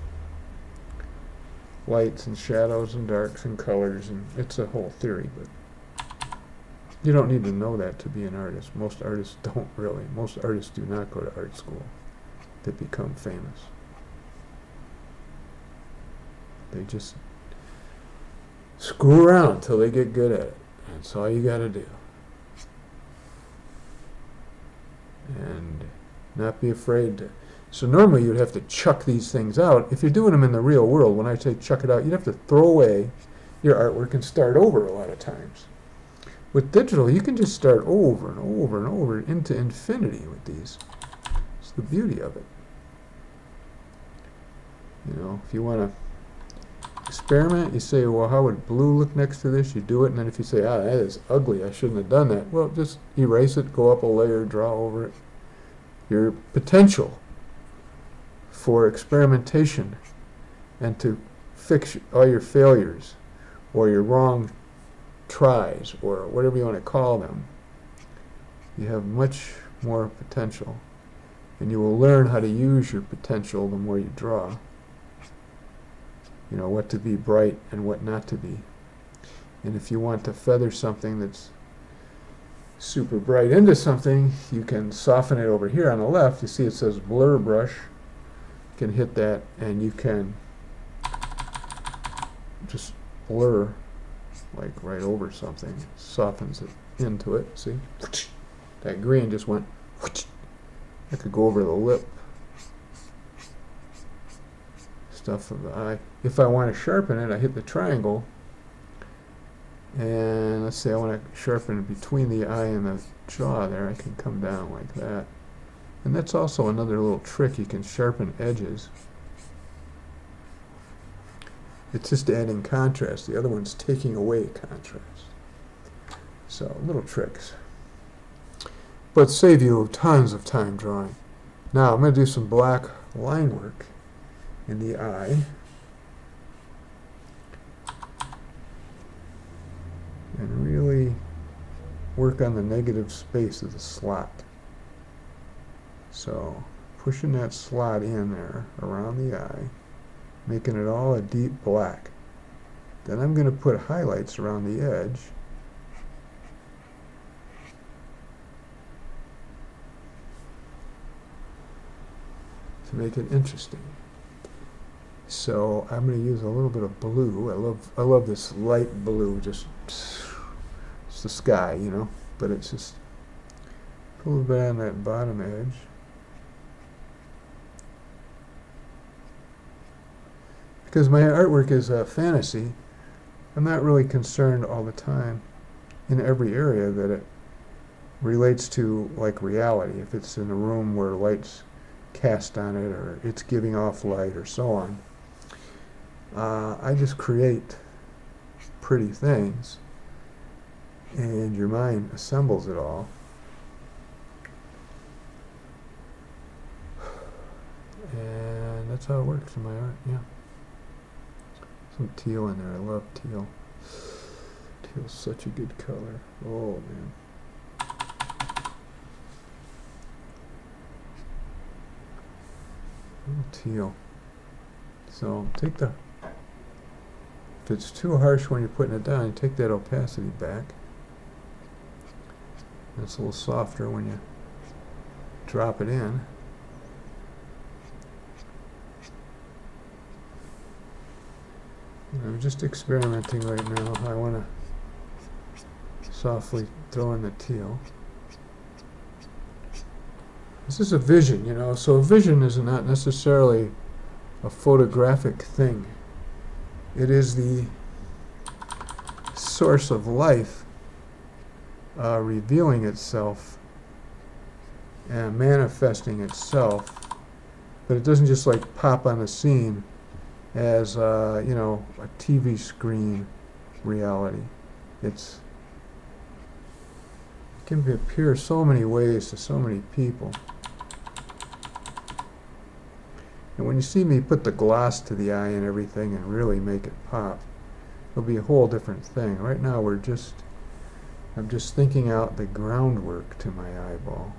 lights and shadows and darks and colors, and it's a whole theory, but you don't need to know that to be an artist. Most artists don't really. Most artists do not go to art school to become famous. They just screw around till they get good at it. That's all you got to do. And not be afraid to. So normally you'd have to chuck these things out. If you're doing them in the real world, when I say chuck it out, you'd have to throw away your artwork and start over a lot of times. With digital, you can just start over and over and over into infinity with these. It's the beauty of it. If you want to experiment, you say, well, how would blue look next to this? You do it, and then if you say, that is ugly, I shouldn't have done that. Well, just erase it, go up a layer, draw over it. Your potential for experimentation and to fix all your failures or your wrong tries or whatever you want to call them, you have much more potential, and you will learn how to use your potential the more you draw. What to be bright and what not to be. And if you want to feather something that's super bright into something, you can soften it over here on the left. You see it says blur brush. You can hit that and you can just blur like right over something. It softens it into it. See? That green just went. I could go over the lip. Stuff of the eye. If I want to sharpen it, I hit the triangle. And let's say I want to sharpen it between the eye and the jaw there. I can come down like that. And that's also another little trick. You can sharpen edges. It's just adding contrast. The other one's taking away contrast. So, little tricks. But save you tons of time drawing. Now, I'm going to do some black line work in the eye. And really work on the negative space of the slot. So pushing that slot in there around the eye, making it all a deep black. Then I'm going to put highlights around the edge. To make it interesting. So I'm going to use a little bit of blue. I love this light blue, just it's the sky, you know, but it's just a little bit on that bottom edge. Because my artwork is a fantasy, I'm not really concerned all the time in every area that it relates to like reality. If it's in a room where light's cast on it or it's giving off light or so on. I just create pretty things and your mind assembles it all. And that's how it works in my art, yeah. Some teal in there. I love teal. Teal's such a good color. Oh, man. Oh, teal. So take the, if it's too harsh when you're putting it down, you take that opacity back. It's a little softer when you drop it in. I'm just experimenting right now. I want to softly throw in the teal. This is a vision, you know, so a vision is not necessarily a photographic thing. It is the source of life revealing itself and manifesting itself, but it doesn't just like pop on the scene as you know, a TV screen reality. It can appear so many ways to so many people. And when you see me put the gloss to the eye and everything and really make it pop, it'll be a whole different thing. Right now I'm just thinking out the groundwork to my eyeball.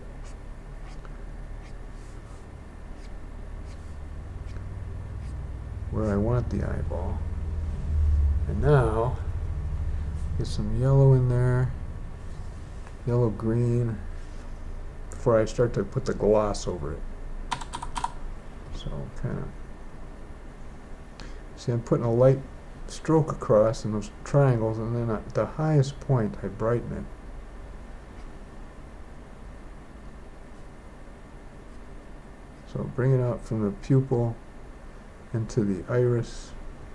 Where I want the eyeball. And now, get some yellow in there, yellow green, before I start to put the gloss over it. So kind of, see, I'm putting a light stroke across in those triangles, and then at the highest point I brighten it. So bring it out from the pupil into the iris.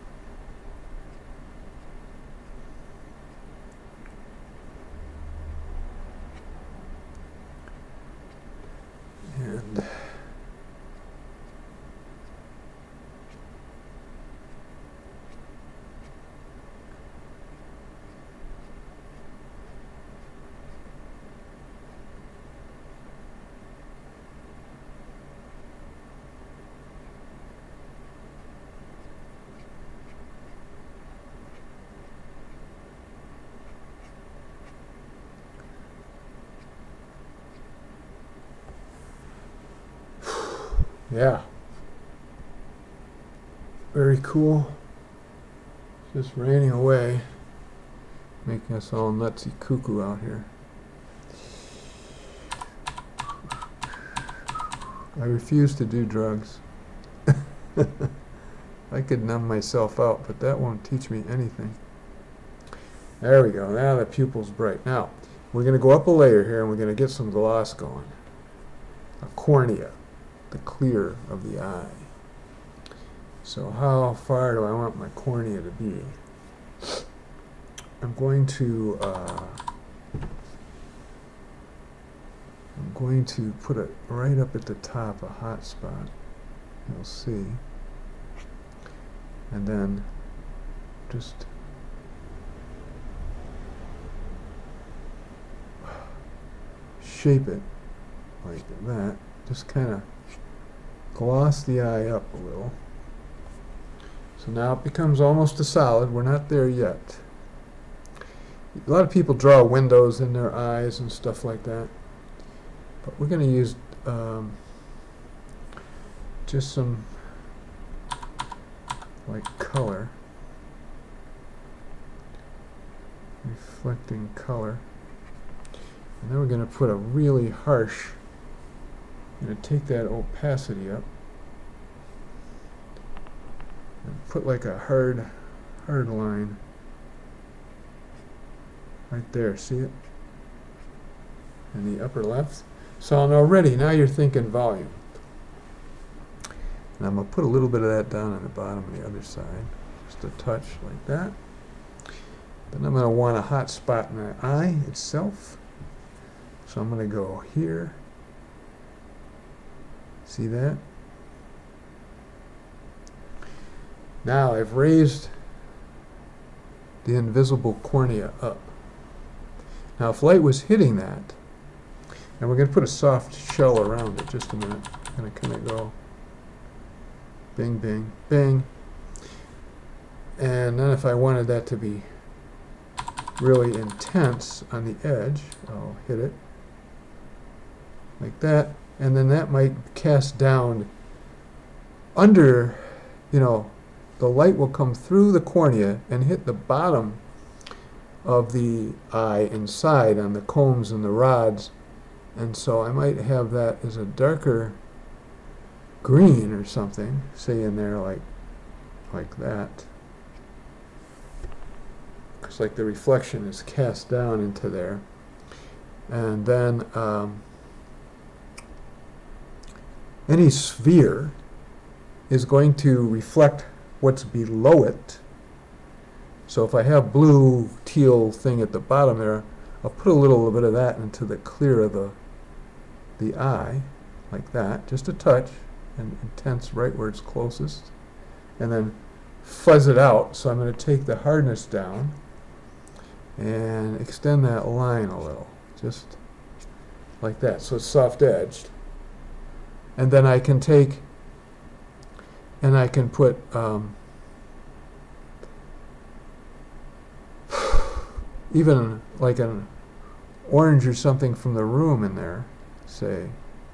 And yeah, very cool. Just raining away, making us all nutsy cuckoo out here. I refuse to do drugs. I could numb myself out, but that won't teach me anything. There we go. Now the pupil's bright. Now we're going to go up a layer here and we're going to get some gloss going. A cornea, the clear of the eye. So how far do I want my cornea to be? I'm going to put it right up at the top, a hot spot. You'll see. And then just shape it like that. Just kind of gloss the eye up a little. So now it becomes almost a solid. We're not there yet. A lot of people draw windows in their eyes and stuff like that. But we're going to use just some like color, reflecting color. And then we're going to put a really harsh, I'm going to take that opacity up and put like a hard line right there, see it? In the upper left. So now you're thinking volume. And I'm going to put a little bit of that down on the bottom of the other side, just a touch like that. Then I'm going to want a hot spot in the eye itself. So I'm going to go here. See that? Now I've raised the invisible cornea up. Now if light was hitting that, and we're going to put a soft shell around it, just a minute. I'm going to kind of go bing, bing, bing. And then if I wanted that to be really intense on the edge, I'll hit it like that. And then that might cast down under, the light will come through the cornea and hit the bottom of the eye inside on the combs and the rods. And so I might have that as a darker green or something, say in there like that. Because like the reflection is cast down into there. And then any sphere is going to reflect what's below it. So if I have blue teal thing at the bottom there, I'll put a little bit of that into the clear of the eye, like that, just a touch, and intense right where it's closest, and then fuzz it out. So I'm going to take the hardness down and extend that line a little, just like that, so it's soft edged. And then I can take and I can put even like an orange or something from the room in there, say,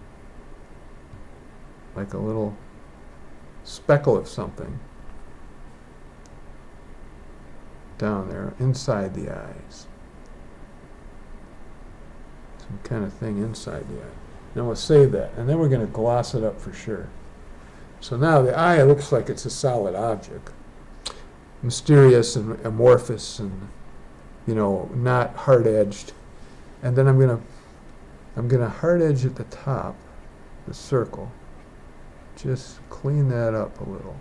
like a little speckle of something down there inside the eyes, some kind of thing inside the eye. Then we'll save that, and then we're going to gloss it up for sure. So now the eye looks like it's a solid object, mysterious and amorphous and not hard edged. And then I'm gonna hard edge at the top, the circle. Just clean that up a little.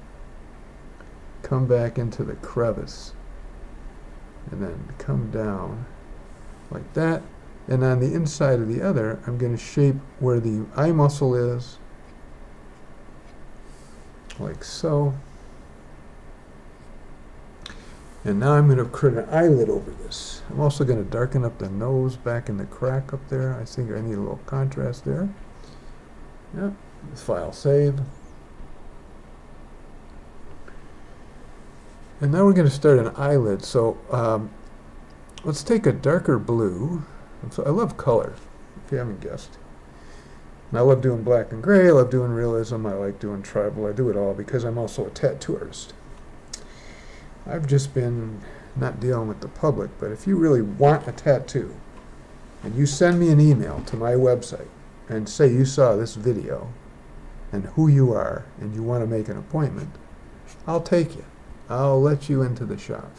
Come back into the crevice, and then come down like that. And on the inside of the other, I'm going to shape where the eye muscle is, like so. And now I'm going to create an eyelid over this. I'm also going to darken up the nose back in the crack up there. I think I need a little contrast there. Yeah, file save. And now we're going to start an eyelid. So let's take a darker blue. So I love color, if you haven't guessed. And I love doing black and gray. I love doing realism. I like doing tribal. I do it all because I'm also a tattoo artist. I've just been not dealing with the public, but if you really want a tattoo and you send me an email to my website and say you saw this video and who you are and you want to make an appointment, I'll take you. I'll let you into the shop.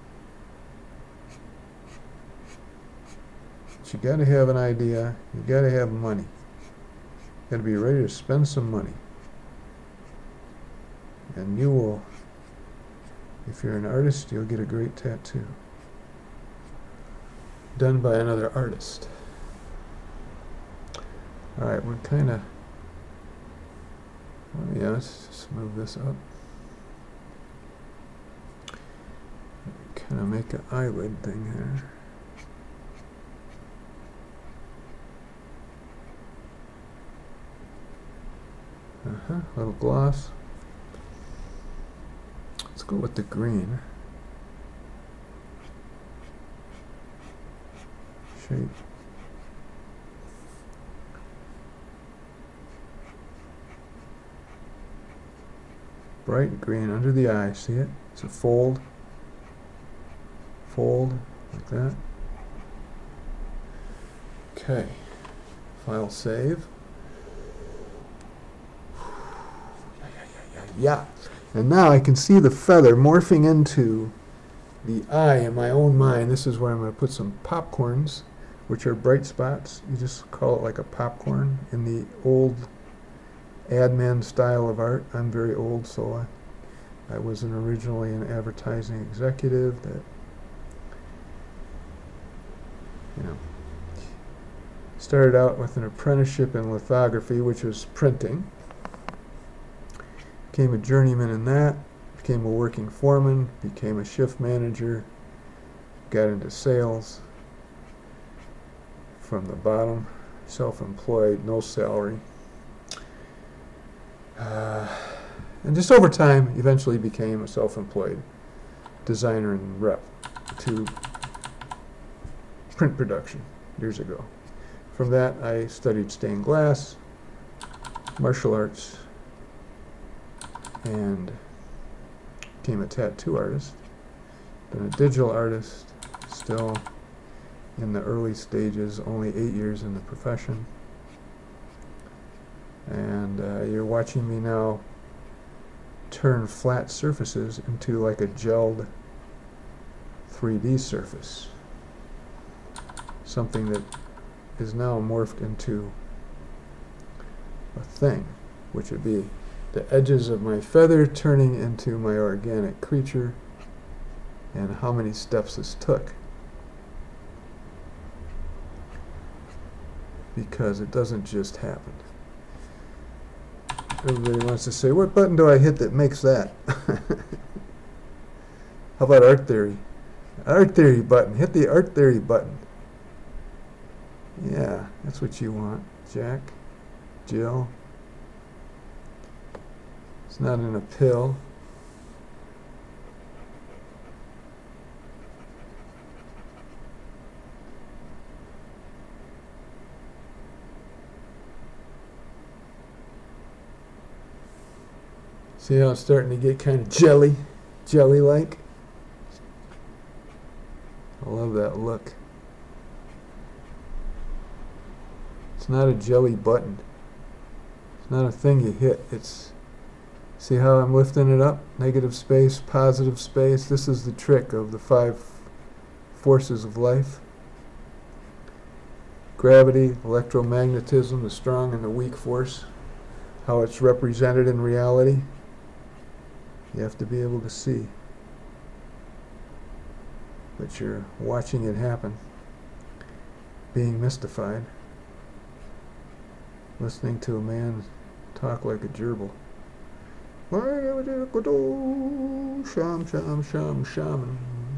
But you got to have an idea. You got to have money. You got to be ready to spend some money. And you will, if you're an artist, you'll get a great tattoo done by another artist. All right, we're kind of, yeah, let's just move this up. Kind of make an eyelid thing here. Little gloss. Let's go with the green. shape. Bright green under the eye, see it? It's a fold, like that. Okay, file save. Yeah. And now I can see the feather morphing into the eye in my own mind. This is where I'm going to put some popcorns, which are bright spots. You just call it like a popcorn in the old ad man style of art. I'm very old, so I was originally an advertising executive that, you know, started out with an apprenticeship in lithography, which was printing. Became a journeyman in that, became a working foreman, became a shift manager, got into sales from the bottom, self-employed, no salary. And just over time, eventually became a self-employed designer and rep to print production years ago. From that, I studied stained glass, martial arts, and became a tattoo artist. Been a digital artist, still in the early stages, only 8 years in the profession. And you're watching me now turn flat surfaces into like a gelled 3D surface. Something that is now morphed into a thing, which would be the edges of my feather turning into my organic creature, and how many steps this took. Because it doesn't just happen. Everybody wants to say, what button do I hit that makes that? How about art theory? Art theory button. Hit the art theory button. Yeah, that's what you want, Jack, Jill. It's not in a pill. See how it's starting to get kind of jelly-like? I love that look. It's not a jelly button. It's not a thing you hit. It's, see how I'm lifting it up? Negative space, positive space. This is the trick of the 5 forces of life. Gravity, electromagnetism, the strong and the weak force. How it's represented in reality. You have to be able to see. But you're watching it happen. Being mystified. Listening to a man talk like a gerbil. Sham, sham, sham, shaman.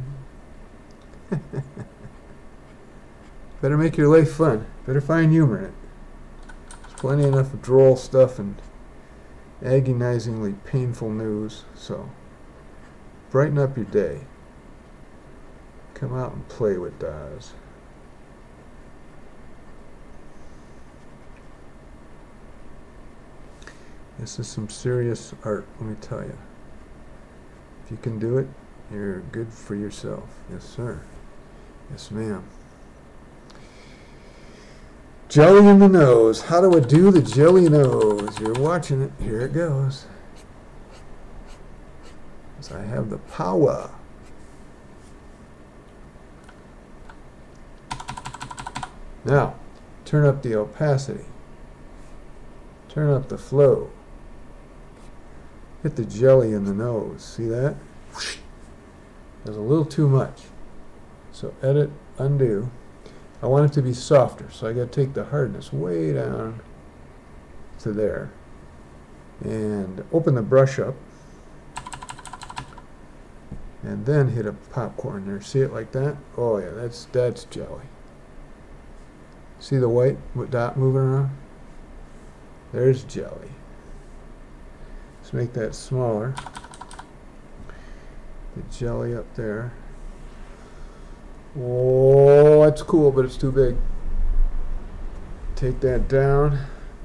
Better make your life fun. Better find humor in it. There's plenty enough droll stuff and agonizingly painful news, so brighten up your day. Come out and play with Daz. This is some serious art, let me tell you. If you can do it, you're good for yourself. Yes, sir. Yes, ma'am. Jelly in the nose. How do I do the jelly nose? You're watching it. Here it goes. As I have the power. Now, turn up the opacity. Turn up the flow. Hit the jelly in the nose. See that? There's a little too much. So edit, undo. I want it to be softer, so I got to take the hardness way down to there. And open the brush up. And then hit a popcorn there. See it like that? Oh yeah, that's jelly. See the white dot moving around? There's jelly. Let's make that smaller. The jelly up there. Oh, that's cool, but it's too big. Take that down.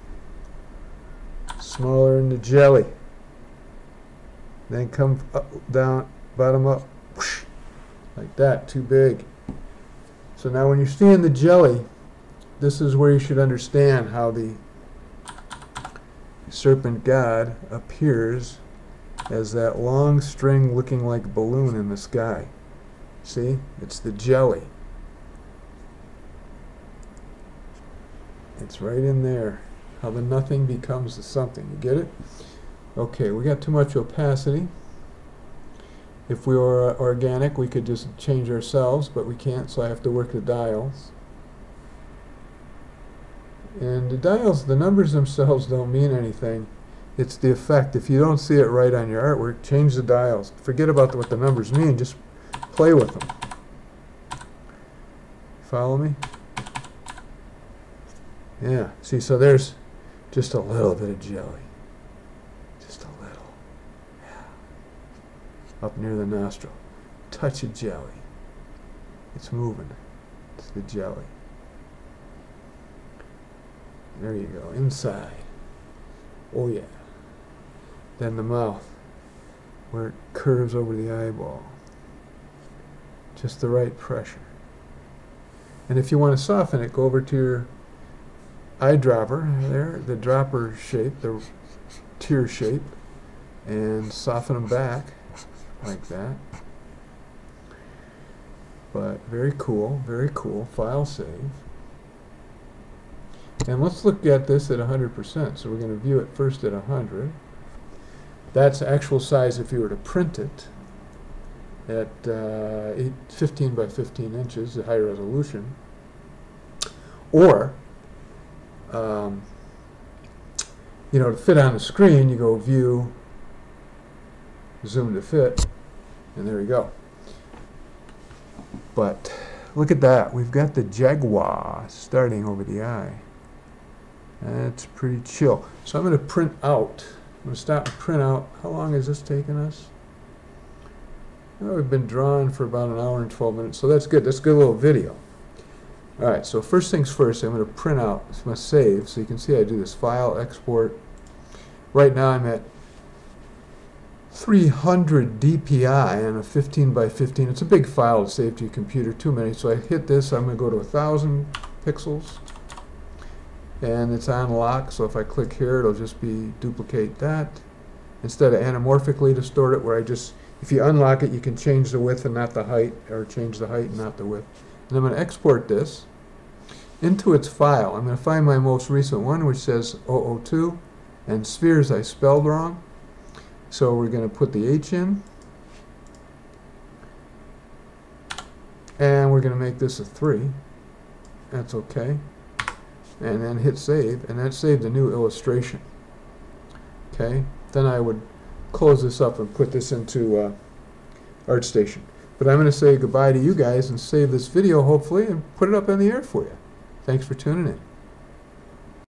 Smaller in the jelly. Then come up, down, bottom up. Whoosh, like that, too big. So now when you're seeing the jelly, this is where you should understand how the serpent god appears as that long string looking like a balloon in the sky. See? It's the jelly. It's right in there. How the nothing becomes the something. You get it? Okay, we got too much opacity. If we were organic, we could just change ourselves, but we can't, so I have to work the dials. And the dials, the numbers themselves don't mean anything. It's the effect. If you don't see it right on your artwork, change the dials. Forget about what the numbers mean. Just play with them. Follow me? Yeah. See, so there's just a little bit of jelly. Just a little. Yeah. Up near the nostril. Touch of jelly. It's moving. It's the jelly. There you go. Inside. Oh yeah. Then the mouth, where it curves over the eyeball. Just the right pressure. And if you want to soften it, go over to your eyedropper there, the dropper shape, the tear shape, and soften them back like that. But very cool, very cool. File save. And let's look at this at 100%. So we're going to view it first at 100. That's actual size if you were to print it at 15 by 15 inches, a high resolution. Or, you know, to fit on the screen, you go view, zoom to fit, and there you go. But look at that. We've got the Jaguar starting over the eye. That's pretty chill. So I'm going to print out. I'm going to stop and print out. How long has this taken us? Oh, we've been drawing for about an hour and 12 minutes, so that's good. That's a good little video. All right, so first things first, I'm going to print out. I'm going to save, so you can see I do this file, export. Right now I'm at 300 DPI on a 15 by 15. It's a big file to save to your computer, too many. So I hit this, I'm going to go to 1,000 pixels. And it's on lock, so if I click here, it'll just be duplicate that. Instead of anamorphically distort it, where I just, if you unlock it, you can change the width and not the height, or change the height and not the width. And I'm going to export this into its file. I'm going to find my most recent one, which says 002, and spheres I spelled wrong. So we're going to put the H in, and we're going to make this a 3. That's okay. And then hit save, and that saved a new illustration. Okay, then I would close this up and put this into ArtStation. But I'm going to say goodbye to you guys and save this video, hopefully, and put it up in the air for you. Thanks for tuning in.